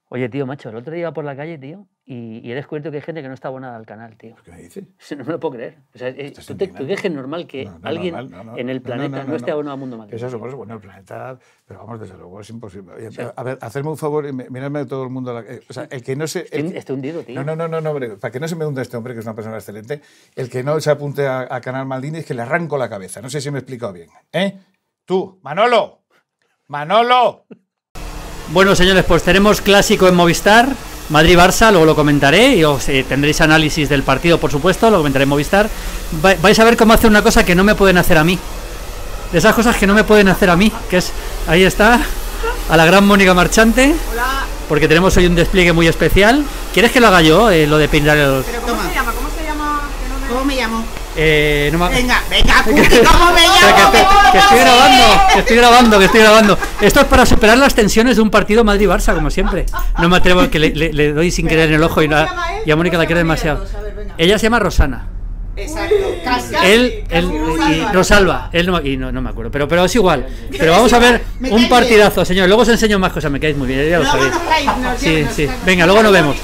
Oye, tío, macho, el otro día iba por la calle, tío, y he descubierto que hay gente que no está abonada al canal, tío. ¿Qué me dices? No me lo puedo creer. O sea, ¿tú crees normal que alguien en el planeta no esté abonado a Mundo Maldini? Eso es bueno, el planeta, pero vamos, desde luego es imposible. Oye, a ver, hacerme un favor y mirarme a todo el mundo. O sea, el que no se... Estoy hundido, tío. No, hombre, para que no se me hunda este hombre, que es una persona excelente, el que no se apunte a Canal Maldini es que le arranco la cabeza. No sé si me he explicado bien. Tú, Manolo. Bueno, señores, pues tenemos clásico en Movistar, Madrid-Barça, luego lo comentaré y os tendréis análisis del partido, por supuesto, lo comentaré en Movistar. Vais a ver cómo hacer una cosa que no me pueden hacer a mí. De esas cosas que no me pueden hacer a mí, que es, ahí está, a la gran Mónica Marchante. Hola. Porque tenemos hoy un despliegue muy especial. ¿Quieres que lo haga yo, lo de pintar el...? ¿Pero cómo se llama? ¿Cómo me llamo? Venga, Cuti, ¿cómo me llamo? Que estoy grabando. Esto es para superar las tensiones de un partido Madrid-Barça, como siempre. No me atrevo, que le doy sin querer en el ojo y a Mónica la quiere demasiado. Ella se llama Rosana. Exacto. Él y Rosalba. Él no me acuerdo, pero es igual. Pero vamos a ver un partidazo, señor. Luego os enseño más cosas, me caéis muy bien, ya lo sabéis. Sí. Venga, luego nos vemos.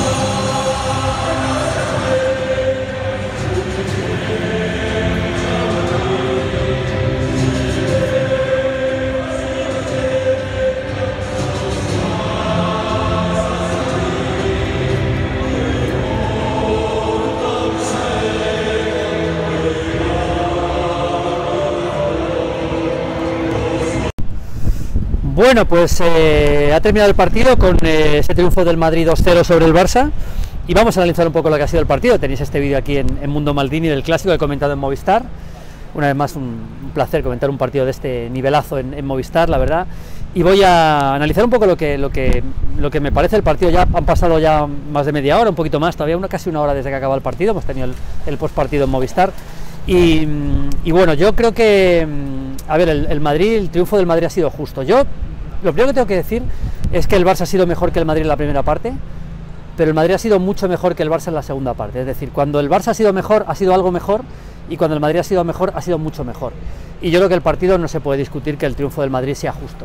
Bueno, pues ha terminado el partido con ese triunfo del Madrid 2-0 sobre el Barça y vamos a analizar un poco lo que ha sido el partido. Tenéis este vídeo aquí en Mundo Maldini del clásico que he comentado en Movistar. Una vez más un placer comentar un partido de este nivelazo en Movistar, la verdad. Y voy a analizar un poco lo que me parece el partido. Ya han pasado ya más de media hora, un poquito más, todavía casi una hora desde que acaba el partido. Hemos tenido el postpartido en Movistar. Y bueno, yo creo que, a ver, el triunfo del Madrid ha sido justo. Lo primero que tengo que decir es que el Barça ha sido mejor que el Madrid en la primera parte, pero el Madrid ha sido mucho mejor que el Barça en la segunda parte. Es decir, cuando el Barça ha sido mejor, ha sido algo mejor, y cuando el Madrid ha sido mejor, ha sido mucho mejor. Y yo creo que el partido no se puede discutir que el triunfo del Madrid sea justo.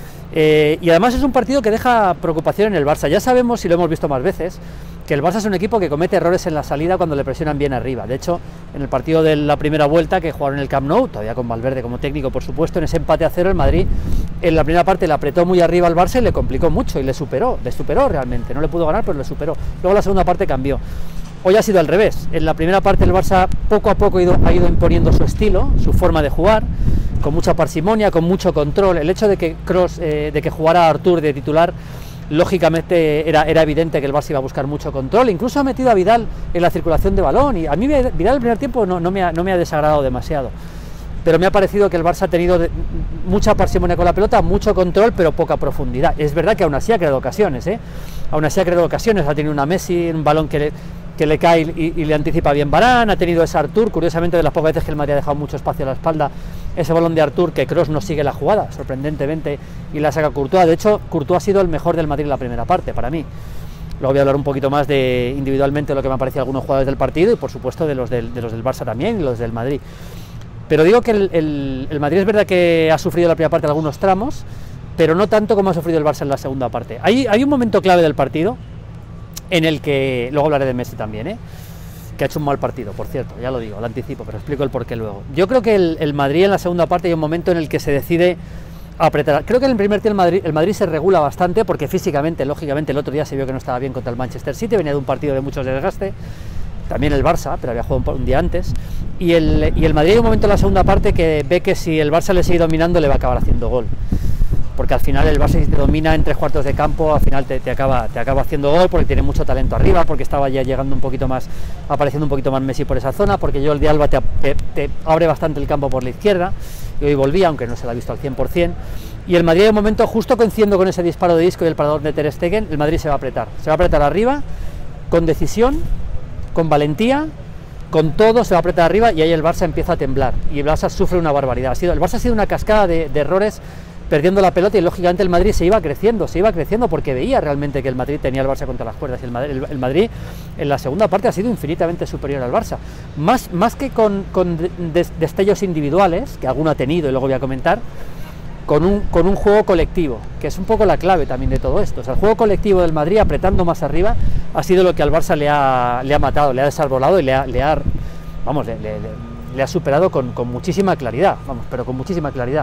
Y además es un partido que deja preocupación en el Barça. Ya sabemos, y lo hemos visto más veces, que el Barça es un equipo que comete errores en la salida cuando le presionan bien arriba. De hecho, en el partido de la primera vuelta que jugaron en el Camp Nou, todavía con Valverde como técnico, por supuesto, en ese empate a 0 el Madrid en la primera parte le apretó muy arriba al Barça y le complicó mucho y le superó realmente. No le pudo ganar, pero le superó. Luego la segunda parte cambió. Hoy ha sido al revés. En la primera parte el Barça poco a poco ha ido imponiendo su estilo, su forma de jugar, con mucha parsimonia, con mucho control. El hecho de que de que jugara Artur de titular, lógicamente era evidente que el Barça iba a buscar mucho control. Incluso ha metido a Vidal en la circulación de balón y a mí Vidal el primer tiempo no me ha desagradado demasiado. Pero me ha parecido que el Barça ha tenido mucha parsimonia con la pelota, mucho control, pero poca profundidad. Es verdad que aún así ha creado ocasiones, ha tenido una Messi, un balón que le cae y le anticipa bien Varane, ha tenido ese Artur, curiosamente de las pocas veces que el Madrid ha dejado mucho espacio a la espalda, ese balón de Artur que Kroos no sigue la jugada, sorprendentemente, y la saca Courtois. De hecho, Courtois ha sido el mejor del Madrid en la primera parte, para mí. Luego voy a hablar un poquito más individualmente de lo que me han parecido algunos jugadores del partido y por supuesto de los del Barça también y los del Madrid. Pero digo que el Madrid es verdad que ha sufrido en la primera parte algunos tramos, pero no tanto como ha sufrido el Barça en la segunda parte. Hay un momento clave del partido en el que, luego hablaré de Messi también, que ha hecho un mal partido, por cierto, ya lo digo, lo anticipo, pero explico el porqué luego. Yo creo que el Madrid en la segunda parte hay un momento en el que se decide apretar. Creo que en el primer tiempo el Madrid se regula bastante, porque físicamente, lógicamente, el otro día se vio que no estaba bien contra el Manchester City, venía de un partido de mucho desgaste, también el Barça, pero había jugado un día antes, y el Madrid hay un momento en la segunda parte que ve que si el Barça le sigue dominando le va a acabar haciendo gol. Porque al final el Barça, si te domina en 3/4 de campo, al final te acaba haciendo gol, porque tiene mucho talento arriba, porque estaba ya llegando un poquito más, apareciendo un poquito más Messi por esa zona, porque Jordi Alba te abre bastante el campo por la izquierda, y hoy volvía, aunque no se lo ha visto al 100%, y el Madrid en un momento, justo coincidiendo con ese disparo de disco y el parador de Ter Stegen, el Madrid se va a apretar arriba, con decisión, con valentía, con todo, se va a apretar arriba, y ahí el Barça empieza a temblar, y el Barça sufre una barbaridad. El Barça ha sido una cascada de errores, perdiendo la pelota, y lógicamente el Madrid se iba creciendo porque veía realmente que el Madrid tenía al Barça contra las cuerdas, y el Madrid en la segunda parte ha sido infinitamente superior al Barça, más que con destellos individuales, que alguno ha tenido y luego voy a comentar, con un juego colectivo, que es un poco la clave también de todo esto. O sea, el juego colectivo del Madrid, apretando más arriba, ha sido lo que al Barça le ha matado, le ha desarbolado y le ha superado con muchísima claridad, pero con muchísima claridad.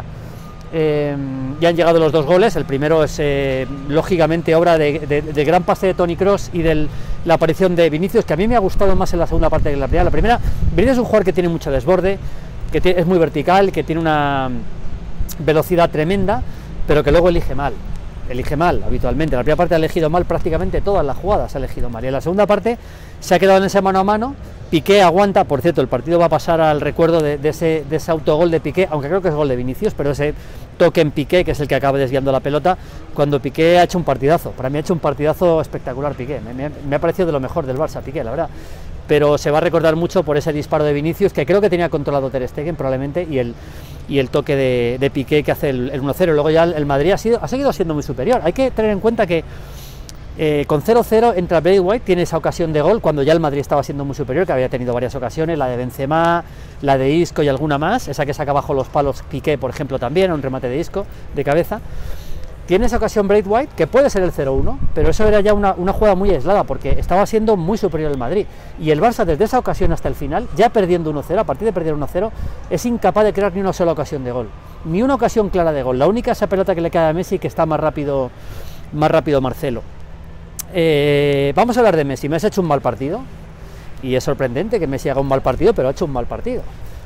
Ya han llegado los 2 goles, el primero es lógicamente obra de gran pase de Toni Kroos y de la aparición de Vinicius, que a mí me ha gustado más en la segunda parte que en la primera. La primera, Vinicius es un jugador que tiene mucho desborde, que es muy vertical, que tiene una velocidad tremenda, pero que luego elige mal habitualmente. En la primera parte ha elegido mal prácticamente todas las jugadas, ha elegido mal, y en la segunda parte se ha quedado en ese mano a mano. Piqué aguanta, por cierto, el partido va a pasar al recuerdo de ese autogol de Piqué, aunque creo que es gol de Vinicius, pero ese toque en Piqué, que es el que acaba desviando la pelota, cuando Piqué ha hecho un partidazo. Para mí ha hecho un partidazo espectacular Piqué, me ha parecido de lo mejor del Barça Piqué, la verdad. Pero se va a recordar mucho por ese disparo de Vinicius, que creo que tenía controlado Ter Stegen probablemente, y el toque de Piqué que hace el 1-0. Luego ya el Madrid ha seguido siendo muy superior. Hay que tener en cuenta que con 0-0 entra Braithwaite, tiene esa ocasión de gol cuando ya el Madrid estaba siendo muy superior, que había tenido varias ocasiones, la de Benzema, la de Isco y alguna más, esa que saca bajo los palos Piqué, por ejemplo, también, un remate de Isco de cabeza. Tiene esa ocasión Braithwaite, que puede ser el 0-1, pero eso era ya una jugada muy aislada, porque estaba siendo muy superior el Madrid, y el Barça desde esa ocasión hasta el final, ya perdiendo 1-0, a partir de perder 1-0, es incapaz de crear ni una sola ocasión de gol, ni una ocasión clara de gol. La única esa pelota que le queda a Messi, que está más rápido Marcelo. Vamos a hablar de Messi. Messi ha hecho un mal partido, y es sorprendente que Messi haga un mal partido, pero ha hecho un mal partido.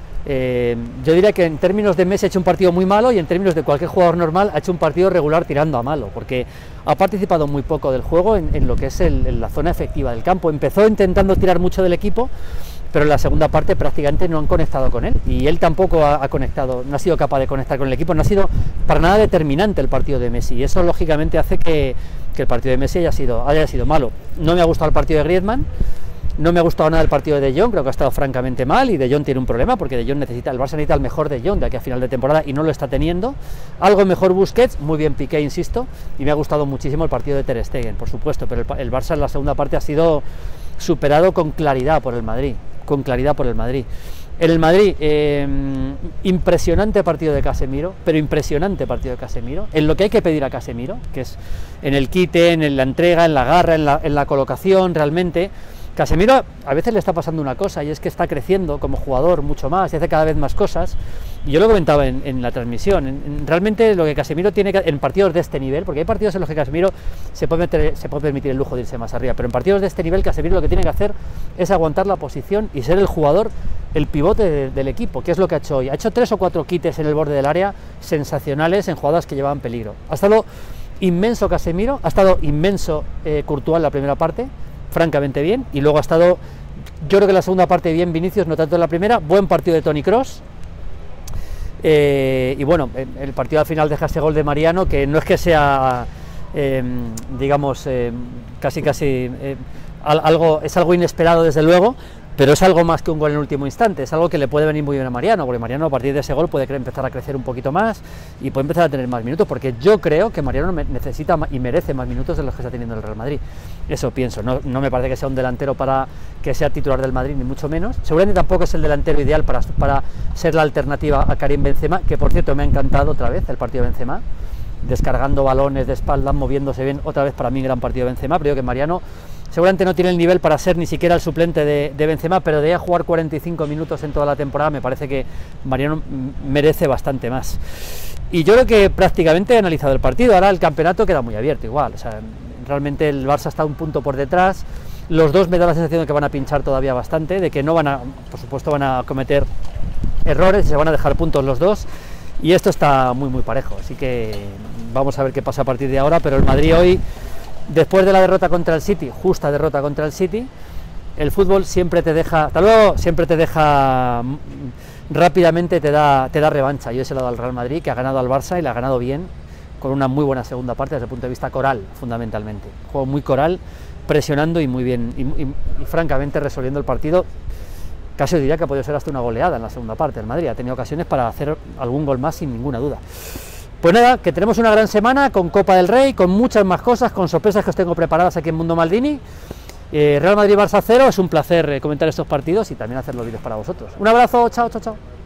Yo diría que en términos de Messi ha hecho un partido muy malo, y en términos de cualquier jugador normal ha hecho un partido regular tirando a malo, porque ha participado muy poco del juego en lo que es la zona efectiva del campo. Empezó intentando tirar mucho del equipo, pero en la segunda parte prácticamente no han conectado con él, y él tampoco ha conectado, no ha sido capaz de conectar con el equipo. No ha sido para nada determinante el partido de Messi, y eso lógicamente hace que el partido de Messi haya sido malo. No me ha gustado el partido de Griezmann, no me ha gustado nada el partido de De Jong, creo que ha estado francamente mal, y De Jong tiene un problema, porque De Jong el Barça necesita el mejor De Jong de aquí a final de temporada, y no lo está teniendo. Algo mejor Busquets, muy bien Piqué, insisto, y me ha gustado muchísimo el partido de Ter Stegen, por supuesto, pero el Barça en la segunda parte ha sido superado con claridad por el Madrid, En el Madrid, impresionante partido de Casemiro, pero impresionante partido de Casemiro, en lo que hay que pedir a Casemiro, que es en el quite, en la entrega, en la garra, en la colocación. Realmente Casemiro a veces le está pasando una cosa, y es que está creciendo como jugador mucho más, y hace cada vez más cosas, y yo lo comentaba en la transmisión. Realmente lo que Casemiro tiene que, en partidos de este nivel, porque hay partidos en los que Casemiro se puede permitir el lujo de irse más arriba, pero en partidos de este nivel Casemiro lo que tiene que hacer es aguantar la posición y ser el jugador, el pivote del equipo, que es lo que ha hecho hoy. Ha hecho 3 o 4 quites en el borde del área sensacionales en jugadas que llevaban peligro. Ha estado inmenso Casemiro, ha estado inmenso Courtois en la primera parte, francamente bien, y luego ha estado, yo creo que en la segunda parte bien Vinicius, no tanto en la primera. Buen partido de Toni Kroos, y bueno, el partido al final deja ese gol de Mariano, que no es que sea digamos casi es algo inesperado desde luego, pero es algo más que un gol en el último instante, es algo que le puede venir muy bien a Mariano, porque Mariano a partir de ese gol puede empezar a crecer un poquito más y puede empezar a tener más minutos, porque yo creo que Mariano necesita y merece más minutos de los que está teniendo el Real Madrid. Eso pienso, no me parece que sea un delantero para que sea titular del Madrid, ni mucho menos. Seguramente tampoco es el delantero ideal para ser la alternativa a Karim Benzema, que por cierto me ha encantado otra vez el partido de Benzema, descargando balones de espalda, moviéndose bien, otra vez para mí gran partido de Benzema. Pero digo que Mariano seguramente no tiene el nivel para ser ni siquiera el suplente de Benzema, pero de jugar 45 minutos en toda la temporada me parece que Mariano merece bastante más. Y yo creo que prácticamente he analizado el partido. Ahora el campeonato queda muy abierto igual, o sea, realmente el Barça está un punto por detrás. Los dos me da la sensación de que van a pinchar todavía bastante, de que no van a, por supuesto van a cometer errores y se van a dejar puntos los dos, y esto está muy parejo, así que vamos a ver qué pasa a partir de ahora. Pero el Madrid hoy, después de la derrota contra el City, justa derrota contra el City, el fútbol siempre te deja, hasta luego, siempre te deja rápidamente, te da revancha. Yo se lo he dado al Real Madrid, que ha ganado al Barça y le ha ganado bien, con una muy buena segunda parte desde el punto de vista coral, fundamentalmente. Juego muy coral, presionando y muy bien, y francamente resolviendo el partido. Casi diría que ha podido ser hasta una goleada en la segunda parte. El Madrid ha tenido ocasiones para hacer algún gol más sin ninguna duda. Pues nada, que tenemos una gran semana con Copa del Rey, con muchas más cosas, con sorpresas que os tengo preparadas aquí en Mundo Maldini. Real Madrid Barça 0, es un placer comentar estos partidos y también hacer los vídeos para vosotros. Un abrazo, chao.